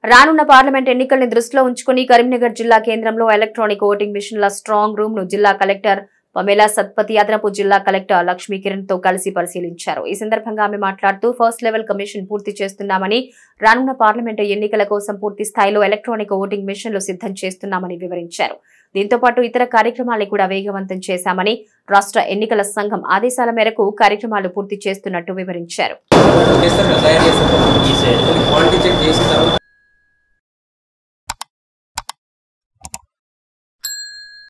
రానున్న పార్లమెంట్ ఎన్నికల్ని దృష్టిలో ఉంచుకుని కరీంనగర్ జిల్లా కేంద్రంలో ఎలక్ట్రానిక్ ఓటింగ్ మిషన్ల స్ట్రాంగ్ రూమ్ ను జిల్లా కలెక్టర్ పమేలా సత్పతి అదనపు జిల్లా కలెక్టర్ లక్ష్మీ కిరణ్ తో కలిసి పరిశీలించారు. ఈ సందర్భంగా ఆమె మాట్లాడుతూ ఫస్ట్ లెవెల్ కమిషన్ పూర్తి చేస్తున్నామని, రానున్న పార్లమెంటు ఎన్నికల కోసం పూర్తి స్థాయిలో ఎలక్ట్రానిక్ ఓటింగ్ మిషన్లు సిద్ధం చేస్తున్నామని వివరించారు. దీంతో పాటు ఇతర కార్యక్రమాలను కూడా వేగవంతం చేశామని, రాష్ట్ర ఎన్నికల సంఘం ఆదేశాల మేరకు కార్యక్రమాలు పూర్తి చేస్తున్నట్టు వివరించారు.